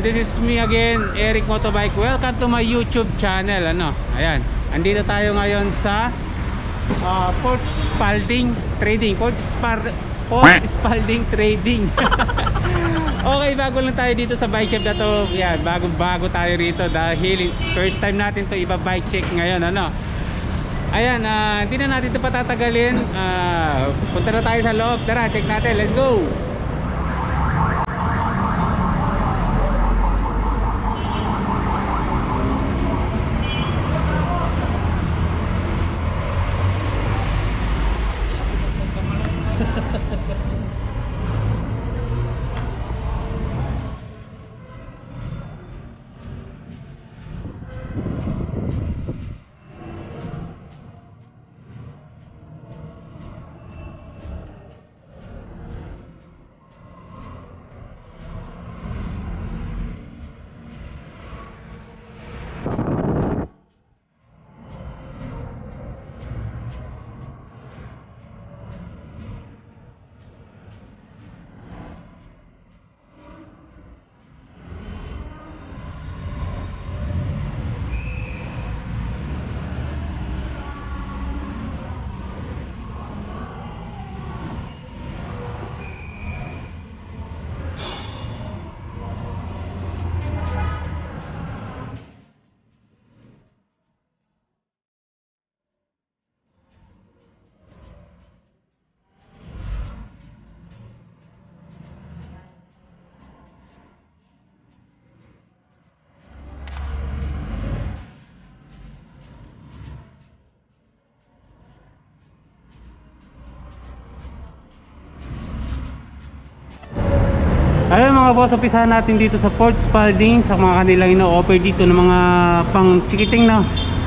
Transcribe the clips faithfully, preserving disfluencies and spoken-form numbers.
Ayan, this is me again, Eric Motobike. Welcome to my YouTube channel. Ano? Ayan, andito tayo ngayon sa uh, Port Spalding Trading. Port, Spar Port Spalding Trading. Okay, bago lang tayo dito sa bike shop na to. Ayan, bago-bago tayo rito dahil first time natin to iba-bike check ngayon. Ano? Ayan, uh, hindi na natin ito patatagalin. uh, Punta na tayo sa loob. Tara, check natin, let's go. Ayun mga boss, umpisahan natin dito sa Port Spalding sa mga kanilang ino-offer dito ng mga pang chikiting na.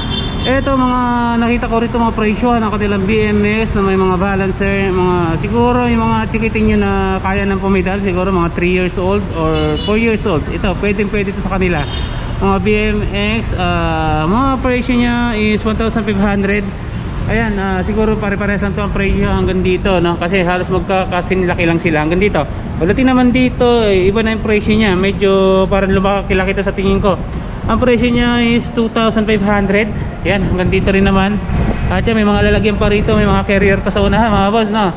Ito mga nakita ko rito mga presyo ng kanilang B M S na may mga balancer, mga siguro yung mga chikiting nyo na kaya ng pumidal, siguro mga three years old or four years old. Ito, pwedeng pwede ito sa kanila. Mga B M X, uh, mga presyo nya is one thousand five hundred. Ayan, uh, siguro pare-pares lang ito ang presyo hanggang dito, no? Kasi halos magkakasin laki lang sila hanggang dito. Pagdating naman dito, eh, iba na yung presyo nya. Medyo parang lumakakilaki ito sa tingin ko. Ang presyo nya is two thousand five hundred. Ayan, hanggang dito rin naman. At yan, may mga lalagyan pa rito. May mga carrier pa sa unahan, mga boss, no?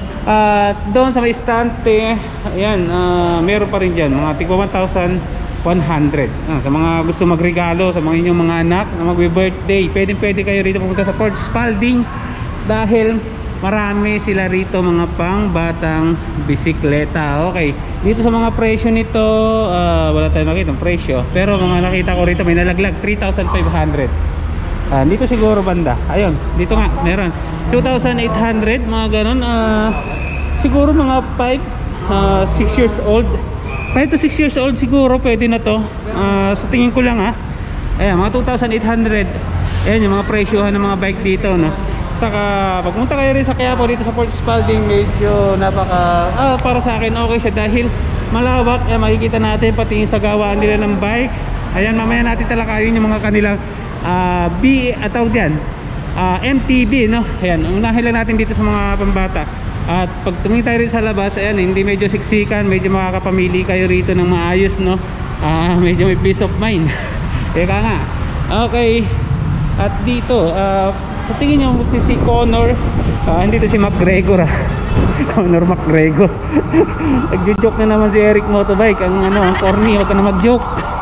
At uh, doon sa may stante, ayan, uh, meron pa rin dyan. Mga tigwa one thousand one hundred. Ah, sa mga gusto magregalo sa mga inyong mga anak na magbe-birthday, pwede pwede kayo rito pumunta sa Port Spalding dahil marami sila rito mga pang batang bisikleta. Okay, dito sa mga presyo nito, uh, wala tayong makita ng presyo, pero mga nakita ko rito may nalaglag three thousand five hundred. Ah, dito siguro banda, ayun, dito nga meron two thousand eight hundred, mga ganon. Uh, siguro mga five, six years old, five to six years old siguro pwede na to. Uh, sa tingin ko lang, ha. Ayan, mga two thousand eight hundred. Ayan yung mga presyohan ng mga bike dito, no. Saka pagpunta kayo rin sa Quiapo dito sa Port Spalding, medyo napaka ah, para sa akin okay siya dahil malawak. Ayan, makikita natin pati yung sa gawaan nila ng bike. Ayan, mamaya natin talakayin yung mga kanilang uh, B at tawag dyan, uh, M T B, no. Ayan, unahin lang natin dito sa mga pambata. At pag tumingin tayo rin sa labas, ayan, hindi medyo siksikan, medyo makakapamili kayo rito ng maayos, no. Uh, medyo may peace of mind. Teka nga. Okay. At dito, uh, sa tingin nyo si, si Connor, uh, hindi to si McGregor, ah. Connor McGregor. Nagjo-joke na naman si Eric Motobike. Ang ano, ang corny, huwag ka na mag-joke.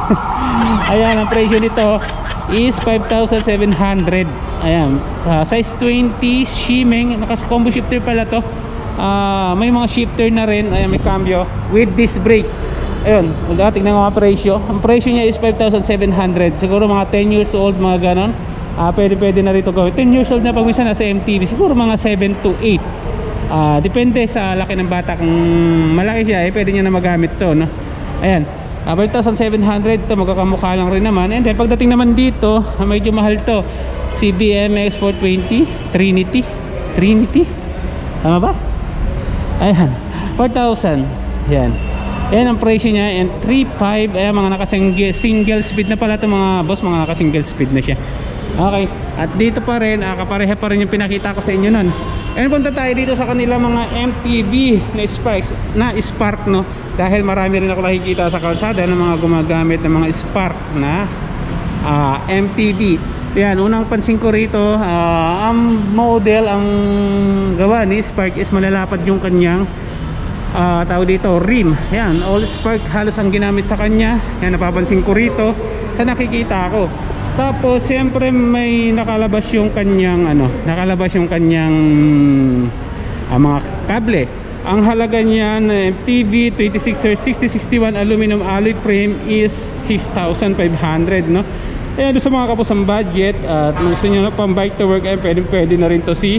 Ayan, ang presyo nito is five thousand seven hundred. Ayan, uh, size twenty, Shimeng, nakas-combo shifter pala to. Uh, may mga shifter na rin. Ayan, may cambio with disc brake. Ayun, tignan ng mga presyo. Ang presyo niya is five thousand seven hundred. Siguro mga ten years old, mga ganon. Ah, pwede pwede na rito gawin. ten years old na pag minsan nasa M T B, siguro mga seven to eight. Ah, depende sa laki ng bata. Kung malaki siya, eh pwede niya na magamit 'to, no. Ayan. Ah, five thousand seven hundred 'to, magkakamukha lang rin naman. And then pagdating naman dito, medyo mahal 'to. C B M X four twenty, Trinity. Trinity. Tama ba? Ayan, four thousand. Ayan. Ayan ang presyo niya, and three five. Ayan, mga nakasingle single speed na pala ito mga boss, mga nakasingle speed na siya. Okay, at dito pa rin, ah, kapareha pa rin yung pinakita ko sa inyo nun. And punta tayo dito sa kanila mga M P V na Sparks, na Spark, no? Dahil marami rin ako nakikita sa kalsada ng mga gumagamit ng mga Spark na uh, M P V. Yan, unang pansin ko rito, uh, ang model, ang gawa ni Spark is malalapad yung kanyang uh, tawag dito, rim. Yan, all Spark halos ang ginamit sa kanya. Yan, napapansin ko rito sa nakikita ko. Tapos siyempre may nakalabas yung kanyang ano, nakalabas yung kanyang uh, mga kable. Ang halaga niyan uh, P V twenty-six sixty sixty-one aluminum alloy frame is six thousand five hundred, no? Ayan, sa mga kapos ang budget at uh, gusto niyo na pang bike to work, ay pwede pwede na rin to si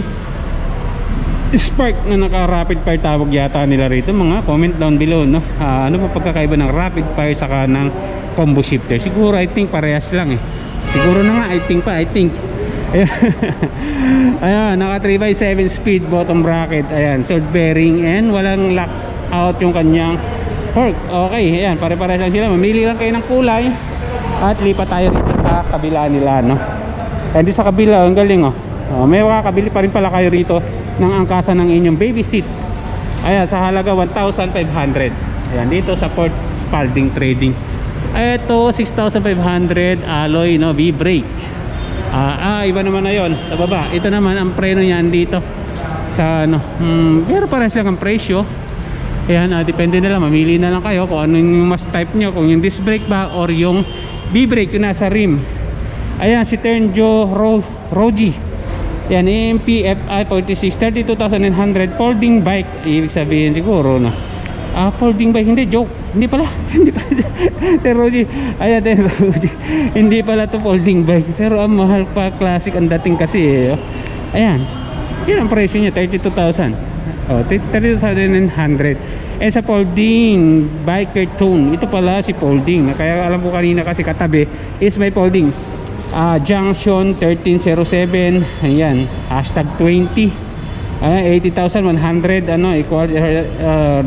Spark na naka rapid fire tawag yata nila rito. Mga comment down below, no? Uh, ano pa pagkakaiba ng rapid fire saka ng combo shifter? Siguro I think parehas lang eh. Siguro na nga, I think pa, I think. Ayan, ayan, naka three by seven speed bottom bracket. Ayan, sold bearing and walang lock out yung kanyang fork. Okay, ayan, pare-pares lang sila. Mamili lang kayo ng kulay at lipat tayo rito sa kabila nila, no? And di sa kabila, ang galing, oh. Oh, may makakabili pa rin pala kayo rito ng angkasan ng inyong baby seat. Ayan, sa halaga one thousand five hundred. Ayan, dito sa Ford Spalding Trading. Ito six thousand five hundred alloy, no, V-brake. Ah, ah, iba naman na yon sa baba. Ito naman ang preno niyan dito sa ano, hmm, pero pares lang ang presyo. Ayan, ah, depende na lang, mamili na lang kayo kung ano yung mas type nyo, kung yung disc brake ba or yung V-brake yung nasa rim. Ayan, si Ternjo Ro Roji. Ayan, A M P F I forty-six, thirty-two thousand nine hundred folding bike. Ibig sabihin siguro, no, ah, folding bike, hindi, joke. Hindi pala, hindi pala Teroji, ayan, Teroji. Hindi pala to folding bike. Pero ang mahal pa, classic ang dating kasi eh. Ayan, yun ang presyo niya, thirty-two thousand. Oh, thirty-two thousand nine hundred. And sa folding biker tone, ito pala si folding. Kaya alam ko kanina kasi katabi is may folding. uh, Junction thirteen oh seven. Ayan, hashtag twenty. Uh, eighty thousand one hundred, ano, equal uh,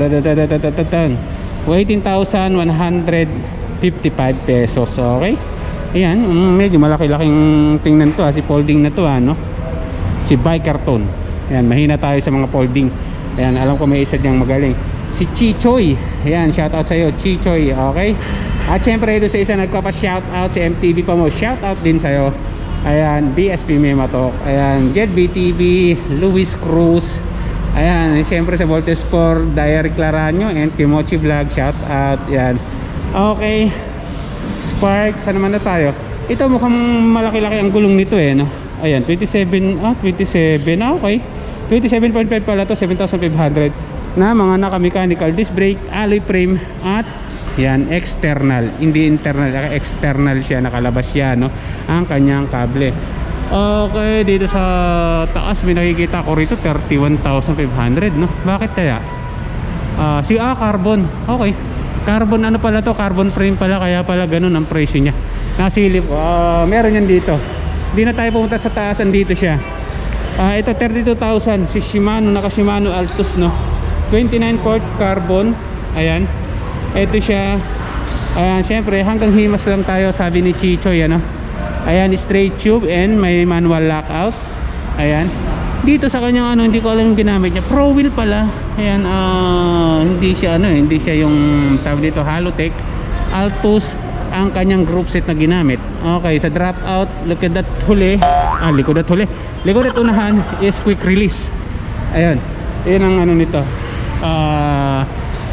eighteen thousand one hundred fifty-five pesos. Okay, ayan, um, medyo malaki-laking tingnan to, ha, si folding na to, ano, si biker tone. Ayan, mahina tayo sa mga folding. Ayan, alam ko may isa diyang magaling, si Chichoy. Ayan, shout out sa iyo, Chichoy. Okay, at syempre doon sa isa nagpapa shout out si M T V pa mo, shout out din sa iyo. Ayan, B S P Mematok. Ayan, Jet B T V, Luis Cruz. Ayan, siyempre sa Voltes for Diary Claranyo and Kimochi Vlog, shout out. Ayan, okay, Spark, saan naman na tayo? Ito mukhang malaki-laki ang gulong nito eh, no? Ayan, twenty-seven, ah, twenty-seven, ah, okay, twenty-seven point five pala to, seven thousand five hundred na mga naka-mechanical disc brake, alloy frame at yan, external, hindi internal, external siya, nakalabas siya, no, ang kanyang kable. Okay, dito sa taas may nakikita ko rito thirty-one thousand five hundred, no? Bakit kaya? Uh, si ah, carbon. Okay, carbon, ano pala to, carbon frame pala, kaya pala ganun ang presyo niya. Nasilip, uh, meron yan dito. Hindi na tayo pumunta sa taas, andito siya. Uh, ito thirty-two thousand, si Shimano, naka Shimano Altus, no, twenty-nine port carbon. Ayan, ito siya. Ayan, syempre hanggang himas lang tayo, sabi ni Chichoy, ano. Ayan, straight tube and may manual lockout. Ayan, dito sa kanyang ano, hindi ko alam yung ginamit niya, pro wheel pala. Ayan, uh, hindi siya ano, hindi siya yung tawag dito Halotech. Altus ang kanyang group set na ginamit. Okay, sa drop out, look at that huli, ah, likod at huli, likod at unahan is quick release. Ayan, yun ang ano nito. Ah, uh,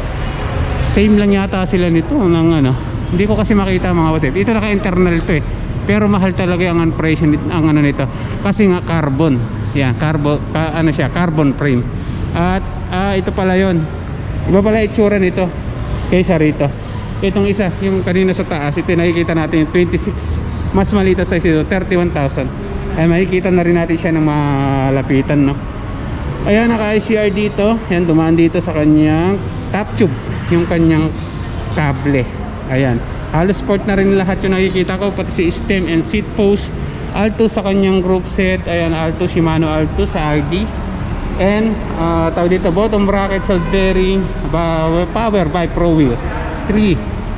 same lang yata sila nito ng ano, hindi ko kasi makita mga kapatid. Ito naka internal to eh, pero mahal talaga ang presyo ang ano nito kasi nga carbon. Yan, carbon, ka, ano siya, carbon frame. At ah, ito pala yon, iba pala itsura nito kaysa rito. Itong isa, yung kanina sa taas, ito nakikita natin yung twenty-six, mas maliit sa size ito, thirty-one thousand. Ay makikita na rin natin siya ng malapitan, no. Ayan, naka I C R dito. Ayan, dumaan dito sa kanyang top tube yung kanyang kable. Ayan, halos sport na rin lahat yung nakikita ko, pati si stem and seat post. Altus sa kanyang group set. Ayan, Altus, Shimano Altus sa R D. And uh, tawag dito, bottom bracket, sold bearing, power by Pro Wheel three.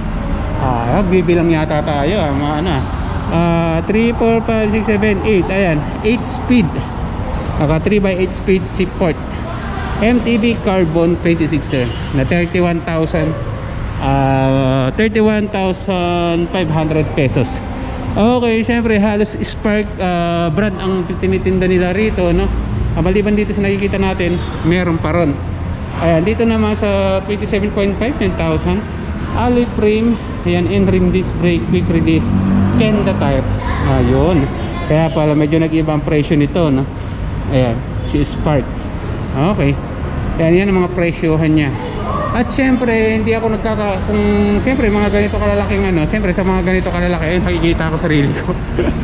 Ah, bibilang yata tayo, ah, mga ano, ah, three, four, five, six, seven, eight. Ayan, eight speed. Naka three by eight speed seat port. M T B carbon twenty-sixer na thirty-one thousand uh, thirty-one thousand five hundred pesos. Okay, syempre halos Spark uh, brand ang tinitinda nila rito, no? Uh, maliban dito sa nakikita natin, meron pa ron. Ayan, dito naman sa twenty-seven point five, ten thousand. Alloy frame, ayan, in-rim disc brake, quick release, Kenda tire. Ayun. Kaya pala medyo nag-iba ang presyo nito, no? Ayan, si Sparks. Okay. Ayan, yan ang mga presyohan niya. At syempre, hindi ako nagkaka... Kung syempre, mga ganito kalalaking ano, syempre sa mga ganito kalalaki, ayun, nakikita ko sarili ko.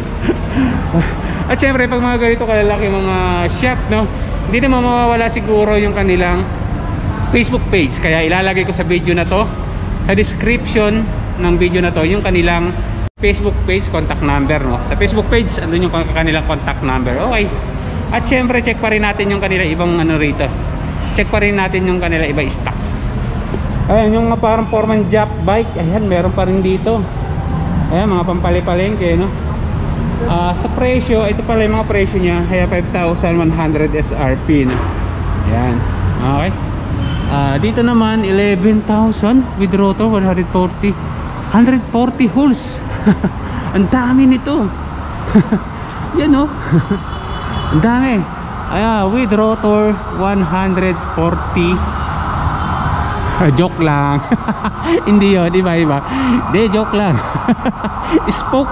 At syempre, pag mga ganito kalalaki mga shop, no, hindi naman mawawala siguro yung kanilang Facebook page. Kaya ilalagay ko sa video na to, sa description ng video na to, yung kanilang Facebook page, contact number, no. Sa Facebook page, andun yung kanilang contact number. Okay. At syempre, check pa rin natin yung kanila ibang ano rito. Check pa rin natin yung kanila iba stocks. Ayan, yung parang Foreman Jack bike, ayan, meron pa rin dito. Ayan, mga pampalipalengke, no. Uh, sa presyo, ito pala yung mga presyo niya, kaya five thousand one hundred S R P, no. Ayan, okay. Uh, dito naman, eleven thousand with rotor, one forty one forty holes. Ang dami nito. Yan, no. Ang dami. Ayan, with rotor, one forty. Joke lang. Hindi yun, iba iba. Hindi, joke lang. Spoke.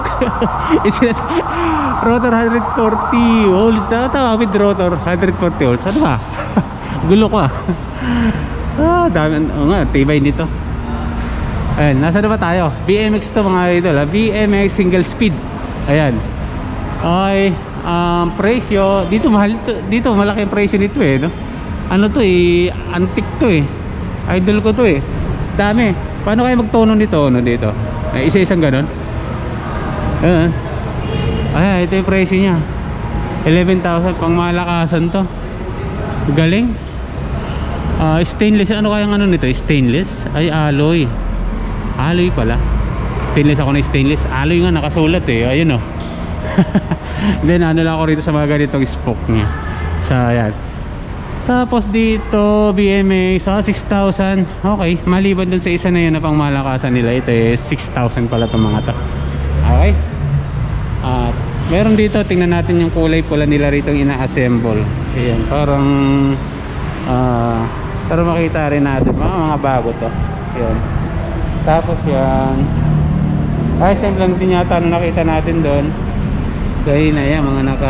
Rotor one forty holes na ito, with rotor one forty holes. Ano ba? Gulo ko ah. Ah, dami. O nga, tibay nito. Ayan, nasa na ba tayo? B M X to mga idol, ah. B M X single speed. Ayan. Okay, um, presyo dito mahal to, dito malaki ang presyo nito eh, no? Ano to eh, antique to eh. Idol ko to eh. Dami. Paano kayo magtono nito, no, dito? Eh, isa-isang ganun. Ayan. Ayan, ito yung presyo niya. eleven thousand, pang malakasan to. Galing. Uh, stainless, ano kayang ano nito? Stainless? Ay, alloy. Alloy pala. Stainless ako na stainless. Alloy nga nakasulat eh. Ayun oh. Then ano lang ako rito sa mga ganitong spoke niya. Sa ayan. Tapos dito B M X so six thousand. Okay, maliban dun sa isa na yun na pang malakasan nila, ito eh six thousand pala itong mga to. Okay. At meron dito, tingnan natin yung kulay pula nila rito ina-assemble. Ayan, parang uh, para makita rin natin mga, mga bago to. Ayan. Tapos yan, assemble lang din yata nung nakita natin doon. Kaya na yan, mga naka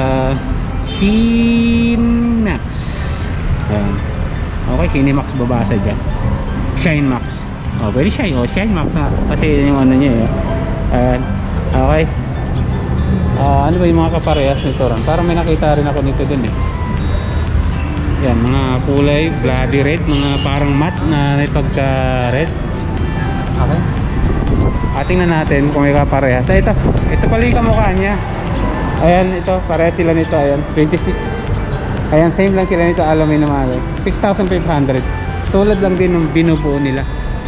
Kinemax. Ayan. Okay, Kinemax babasa dyan. Shine Max. Oh, very shine. Oh, Shine Max nga. Kasi yung ano niya eh. Ayan. Okay. Uh, ano ba yung mga kaparehas nito ron? Parang may nakita rin ako nito dun eh. Yan, mga kulay bloody red. Mga parang matte na may pagka red. Okay. Atingnan natin kung may kaparehas. Ito, ito pala yung kamukha niya. Ayan, ito, parehas sila nito. Ayan, twenty-six. Ayan, same lang sila nito, aluminum alloy. six thousand five hundred. Tulad lang din ng binubuo nila.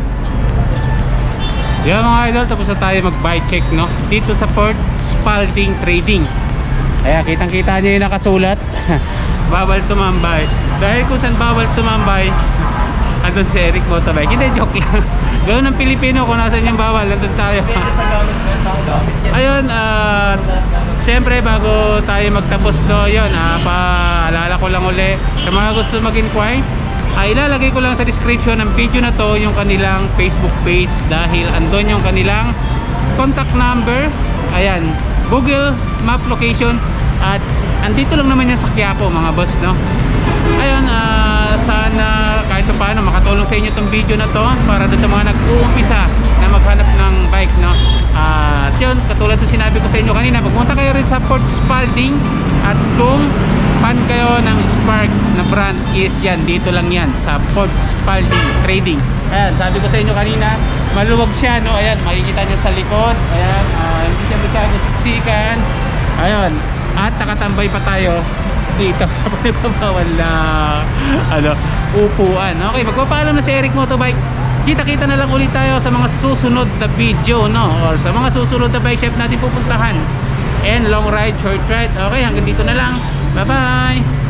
Yan mga idol, tapos na tayo mag-buy check, no? Dito sa Port Spalding Trading. Ayan, kitang kita nyo yung nakasulat. Bawal tumambay. Dahil kung saan bawal tumambay, andun si Eric Motorbike. Hindi, joke lang. Gawin ng Pilipino kung nasan yung bawal, andun tayo. Ayun, at uh, siyempre bago tayo magtapos do, yun, uh, paalala ko lang uli sa mga gusto mag-inquire, uh, ilalagay ko lang sa description ng video na to yung kanilang Facebook page, dahil andun yung kanilang contact number, ayan, Google Map location, at andito lang naman yan sa Quiapo mga boss, no? Ayun, uh, sana kahit paano makatulong sa inyo itong video na to para doon sa mga nag-uumpisa na maghanap ng bike, no? At uh, yun, katulad ng sinabi ko sa inyo kanina, magpunta kayo rin sa Port Spalding, at kung fan kayo ng Spark na brand is yan, dito lang yan sa Port Spalding Trading. Ayan, sabi ko sa inyo kanina, maluwag siya, no? Ayan, makikita nyo sa likod. Ayan, uh, hindi siya masyadong siksikan. Ayun, at nakatambay pa tayo dito sa panibawal na ano, upuan. Okay, magpapaalam na si Eric Motorbike. Kita-kita na lang ulit tayo sa mga susunod na video, no? Or sa mga susunod na bike shop natin pupuntahan. And long ride, short ride. Okay, hanggang dito na lang. Bye-bye!